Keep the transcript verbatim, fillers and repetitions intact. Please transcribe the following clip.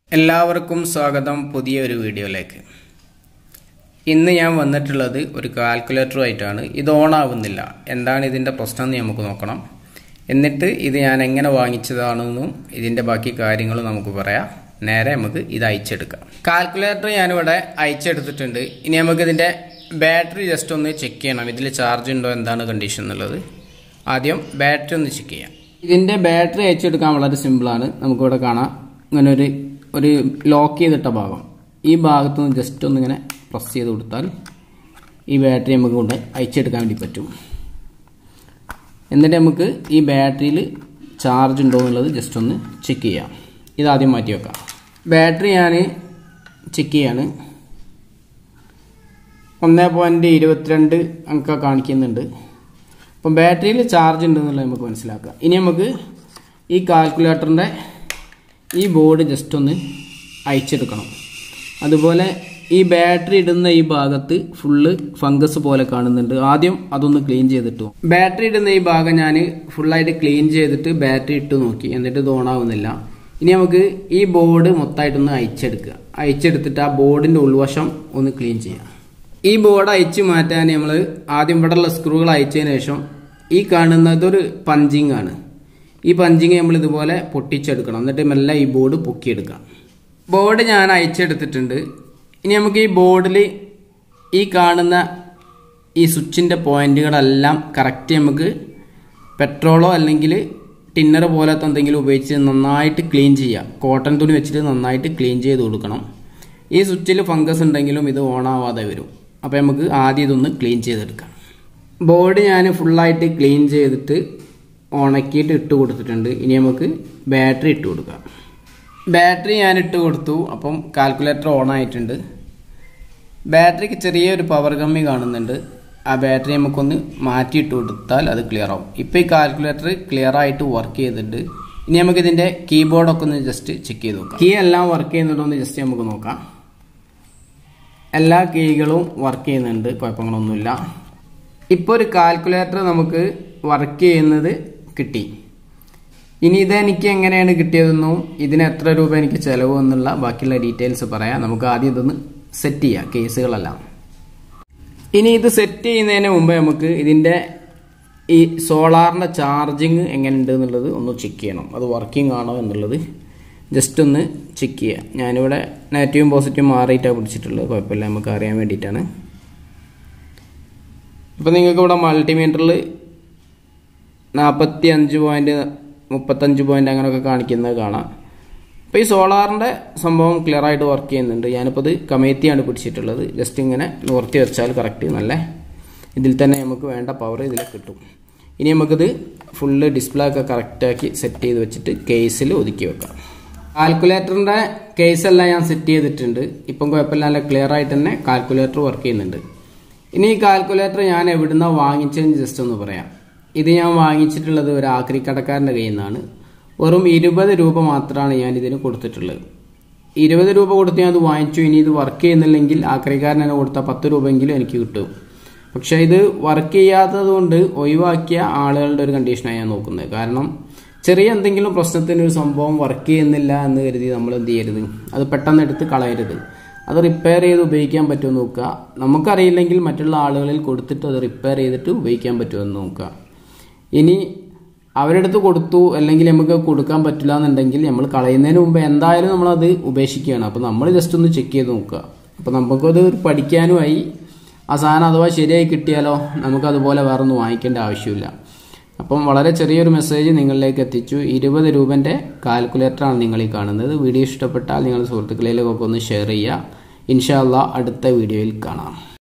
എല്ലാവർക്കും സ്വാഗതം പുതിയൊരു വീഡിയോയിലേക്ക്. ഇന്ന് ഞാൻ വന്നിട്ടുള്ളത് ഒരു കാൽക്കുലേറ്ററുമായിട്ടാണ്. ഇത് ഓൺ ആവുന്നില്ല. എന്താണ് ഇതിൻ്റെ പ്രശ്നം എന്ന് നമുക്ക് നോക്കണം. എന്നിട്ട് ഇത് ഞാൻ എങ്ങനെ വാങ്ങിച്ചതാണെന്നും ഇതിൻ്റെ ബാക്കി കാര്യങ്ങളും നമുക്ക് പറയാം. നേരെ നമുക്ക് ഇത് അയച്ചെടുക്കാം. കാൽക്കുലേറ്റർ ഞാനിവിടെ അയച്ചെടുത്തിട്ടുണ്ട്. ഇനി നമുക്ക് ഇതിൻ്റെ ബാറ്ററി ജസ്റ്റ് ഒന്ന് ചെക്ക് ചെയ്യണം. ഇതിൽ ചാർജ് ഉണ്ടോ, എന്താണ് കണ്ടീഷൻ എന്നുള്ളത്. ആദ്യം ബാറ്ററി ഒന്ന് ചെക്ക് ചെയ്യാം. ഇതിൻ്റെ ബാറ്ററി അയച്ചെടുക്കാൻ വളരെ സിമ്പിളാണ്. നമുക്കിവിടെ കാണാം ഇങ്ങനെ ഒരു ഒരു ലോക്ക് ചെയ്തിട്ട ഭാഗം. ഈ ഭാഗത്തുനിന്ന് ജസ്റ്റ് ഒന്നിങ്ങനെ പ്രസ് ചെയ്ത് കൊടുത്താൽ ഈ ബാറ്ററി നമുക്ക് കൊണ്ട് അയച്ചെടുക്കാൻ വേണ്ടി പറ്റും. എന്നിട്ട് നമുക്ക് ഈ ബാറ്ററിയിൽ ചാർജ് ഉണ്ടോ എന്നുള്ളത് ജസ്റ്റ് ഒന്ന് ചെക്ക് ചെയ്യാം. ഇതാദ്യം മാറ്റി വെക്കാം. ബാറ്ററി ഞാൻ ചെക്ക് ചെയ്യാണ്. ഒന്ന് പോയിൻറ്റ് ഇരുപത്തിരണ്ട് അങ്ക കാണിക്കുന്നുണ്ട്. അപ്പം ബാറ്ററിയിൽ ചാർജ് ഉണ്ടെന്നുള്ളത് നമുക്ക് മനസ്സിലാക്കാം. ഇനി നമുക്ക് ഈ കാൽക്കുലേറ്ററിൻ്റെ ഈ ബോർഡ് ജസ്റ്റ് ഒന്ന് അയച്ചെടുക്കണം. അതുപോലെ ഈ ബാറ്ററി ഇടുന്ന ഈ ഭാഗത്ത് ഫുള്ള് ഫംഗസ് പോലെ കാണുന്നുണ്ട്. ആദ്യം അതൊന്ന് ക്ലീൻ ചെയ്തിട്ടു. ബാറ്ററി ഇടുന്ന ഈ ഭാഗം ഞാൻ ഫുള്ളായിട്ട് ക്ലീൻ ചെയ്തിട്ട് ബാറ്ററി ഇട്ട് നോക്കി. എന്നിട്ട് ഇത് ഓണാവുന്നില്ല. ഇനി നമുക്ക് ഈ ബോർഡ് മൊത്തമായിട്ടൊന്ന് അയച്ചെടുക്കുക. അയച്ചെടുത്തിട്ട് ആ ബോർഡിൻ്റെ ഉൾവശം ഒന്ന് ക്ലീൻ ചെയ്യാം. ഈ ബോർഡ് അയച്ച് മാറ്റാൻ നമ്മൾ ആദ്യം ഇവിടെയുള്ള സ്ക്രൂകൾ അയച്ചതിന് ശേഷം ഈ കാണുന്നതൊരു പഞ്ചിങ് ആണ്. ഈ പഞ്ചിങ് നമ്മൾ ഇതുപോലെ പൊട്ടിച്ചെടുക്കണം. എന്നിട്ട് മെല്ലെ ഈ ബോർഡ് പൊക്കിയെടുക്കാം. ബോർഡ് ഞാൻ അയച്ചെടുത്തിട്ടുണ്ട്. ഇനി നമുക്ക് ഈ ബോർഡിൽ ഈ കാണുന്ന ഈ സ്വിച്ചിൻ്റെ പോയിന്റുകളെല്ലാം കറക്റ്റ് നമുക്ക് പെട്രോളോ അല്ലെങ്കിൽ ടിന്നർ പോലത്തെ എന്തെങ്കിലും ഉപയോഗിച്ച് നന്നായിട്ട് ക്ലീൻ ചെയ്യാം. കോട്ടൺ തുണി വെച്ചിട്ട് നന്നായിട്ട് ക്ലീൻ ചെയ്ത് കൊടുക്കണം. ഈ സ്വിച്ചിൽ ഫംഗസ് ഉണ്ടെങ്കിലും ഇത് ഓണാവാതെ വരും. അപ്പോൾ നമുക്ക് ആദ്യം ഇതൊന്ന് ക്ലീൻ ചെയ്തെടുക്കാം. ബോർഡ് ഞാൻ ഫുള്ളായിട്ട് ക്ലീൻ ചെയ്തിട്ട് ഉണക്കിയിട്ട് ഇട്ട് കൊടുത്തിട്ടുണ്ട്. ഇനി നമുക്ക് ബാറ്ററി ഇട്ട് കൊടുക്കാം. ബാറ്ററി ഞാൻ ഇട്ട് കൊടുത്തു. അപ്പം കാൽക്കുലേറ്റർ ഓൺ ആയിട്ടുണ്ട്. ബാറ്ററിക്ക് ചെറിയൊരു പവർ കമ്മി കാണുന്നുണ്ട്. ആ ബാറ്ററി നമുക്കൊന്ന് മാറ്റിയിട്ട് കൊടുത്താൽ അത് ക്ലിയർ ആവും. ഇപ്പോൾ ഈ കാൽക്കുലേറ്റർ ക്ലിയർ ആയിട്ട് വർക്ക് ചെയ്തിട്ടുണ്ട്. ഇനി നമുക്ക് ഇതിൻ്റെ കീബോർഡൊക്കെ ഒന്ന് ജസ്റ്റ് ചെക്ക് ചെയ്ത് നോക്കാം. കീ എല്ലാം വർക്ക് ചെയ്യുന്നുണ്ടോ എന്ന് ജസ്റ്റ് നമുക്ക് നോക്കാം. എല്ലാ കീകളും വർക്ക് ചെയ്യുന്നുണ്ട്. കുഴപ്പങ്ങളൊന്നുമില്ല. ഇപ്പോൾ ഒരു കാൽക്കുലേറ്റർ നമുക്ക് വർക്ക് ചെയ്യുന്നത് കിട്ടി. ഇനി ഇതെനിക്ക് എങ്ങനെയാണ് കിട്ടിയതെന്നും ഇതിന് എത്ര രൂപ എനിക്ക് ചിലവ് എന്നുള്ള ബാക്കിയുള്ള ഡീറ്റെയിൽസ് പറയാം. നമുക്ക് ആദ്യം ഇതൊന്ന് സെറ്റ് ചെയ്യാം, കേസുകളെല്ലാം. ഇനി ഇത് സെറ്റ് ചെയ്യുന്നതിന് മുമ്പ് നമുക്ക് ഇതിൻ്റെ ഈ സോളാറിൻ്റെ ചാർജിങ് എങ്ങനെയുണ്ട് എന്നുള്ളത് ഒന്ന് ചെക്ക് ചെയ്യണം. അത് വർക്കിംഗ് ആണോ എന്നുള്ളത് ജസ്റ്റ് ഒന്ന് ചെക്ക് ചെയ്യാം. ഞാനിവിടെ നെഗറ്റീവും പോസിറ്റീവും മാറിയിട്ടാണ് പിടിച്ചിട്ടുള്ളത്. കുഴപ്പമില്ല, നമുക്ക് അറിയാൻ വേണ്ടിയിട്ടാണ്. ഇപ്പം നിങ്ങൾക്ക് ഇവിടെ മൾട്ടിമീറ്ററിൽ നാൽപ്പത്തി അഞ്ച് പോയിൻറ്റ് മുപ്പത്തഞ്ച് പോയിൻറ്റ് അങ്ങനെയൊക്കെ കാണിക്കുന്നത് കാണാം. അപ്പോൾ ഈ സോളാറിൻ്റെ സംഭവം ക്ലിയർ ആയിട്ട് വർക്ക് ചെയ്യുന്നുണ്ട്. ഞാനിപ്പോൾ ഇത് കമേത്തിയാണ് പിടിച്ചിട്ടുള്ളത്. ജസ്റ്റ് ഇങ്ങനെ നിവർത്തി വെച്ചാൽ കറക്റ്റ് നല്ല ഇതിൽ തന്നെ നമുക്ക് വേണ്ട പവർ ഇതിൽ കിട്ടും. ഇനി നമുക്കിത് ഫുള്ള് ഡിസ്പ്ലേ ഒക്കെ കറക്റ്റാക്കി സെറ്റ് ചെയ്ത് വെച്ചിട്ട് കേസിൽ ഒതുക്കി വെക്കാം. കാൽക്കുലേറ്ററിൻ്റെ കേസെല്ലാം ഞാൻ സെറ്റ് ചെയ്തിട്ടുണ്ട്. ഇപ്പം കുഴപ്പമില്ല, നല്ല ക്ലിയർ ആയിട്ട് തന്നെ കാൽക്കുലേറ്റർ വർക്ക് ചെയ്യുന്നുണ്ട്. ഇനി ഈ കാൽക്കുലേറ്റർ ഞാൻ എവിടുന്നാണ് വാങ്ങിച്ചതെന്ന് ജസ്റ്റ് ഒന്ന് പറയാം. ഇത് ഞാൻ വാങ്ങിച്ചിട്ടുള്ളത് ഒരു ആക്രി കടക്കാരൻ്റെ കയ്യിൽ നിന്നാണ്. വെറും ഇരുപത് രൂപ മാത്രമാണ് ഞാൻ ഇതിന് കൊടുത്തിട്ടുള്ളത്. ഇരുപത് രൂപ കൊടുത്ത് ഞാൻ അത് വാങ്ങിച്ചു. ഇനി ഇത് വർക്ക് ചെയ്യുന്നില്ലെങ്കിൽ ആക്രിക്കാരൻ തന്നെ കൊടുത്താൽ പത്ത് രൂപയെങ്കിലും എനിക്ക് കിട്ടും. പക്ഷേ ഇത് വർക്ക് ചെയ്യാത്തത് കൊണ്ട് ഒഴിവാക്കിയ ആളുകളുടെ ഒരു കണ്ടീഷനാണ് ഞാൻ നോക്കുന്നത്. കാരണം ചെറിയ എന്തെങ്കിലും പ്രശ്നത്തിന് ഒരു സംഭവം വർക്ക് ചെയ്യുന്നില്ല എന്ന് കരുതി നമ്മൾ എന്ത് ചെയ്യരുത്, അത് പെട്ടെന്ന് എടുത്ത് കളയരുത്. അത് റിപ്പയർ ചെയ്ത് ഉപയോഗിക്കാൻ പറ്റുമോ നോക്കുക. നമുക്കറിയില്ലെങ്കിൽ മറ്റുള്ള ആളുകളിൽ കൊടുത്തിട്ട് അത് റിപ്പയർ ചെയ്തിട്ട് ഉപയോഗിക്കാൻ പറ്റുമെന്ന് നോക്കുക. ഇനി അവരെടുത്ത് കൊടുത്തു അല്ലെങ്കിൽ നമുക്ക് കൊടുക്കാൻ പറ്റില്ല എന്നുണ്ടെങ്കിൽ നമ്മൾ കളയുന്നതിന് മുമ്പ് എന്തായാലും നമ്മളത് ഉപേക്ഷിക്കുകയാണ്. അപ്പോൾ നമ്മൾ ജസ്റ്റ് ഒന്ന് ചെക്ക് ചെയ്ത് നോക്കുക. അപ്പോൾ നമുക്കത് പഠിക്കാനുമായി ആ സാധനം അഥവാ ശരിയായി കിട്ടിയാലോ നമുക്കതുപോലെ വേറെ ഒന്നും വാങ്ങിക്കേണ്ട ആവശ്യമില്ല. അപ്പം വളരെ ചെറിയൊരു മെസ്സേജ് നിങ്ങളിലേക്ക് എത്തിച്ചു. ഇരുപത് രൂപൻ്റെ കാൽക്കുലേറ്ററാണ് നിങ്ങൾ ഈ കാണുന്നത്. വീഡിയോ ഇഷ്ടപ്പെട്ടാൽ നിങ്ങൾ സുഹൃത്തുക്കളിലേക്കൊക്കെ ഒന്ന് ഷെയർ ചെയ്യുക. ഇൻഷാ അല്ലാഹ് അടുത്ത വീഡിയോയിൽ കാണാം.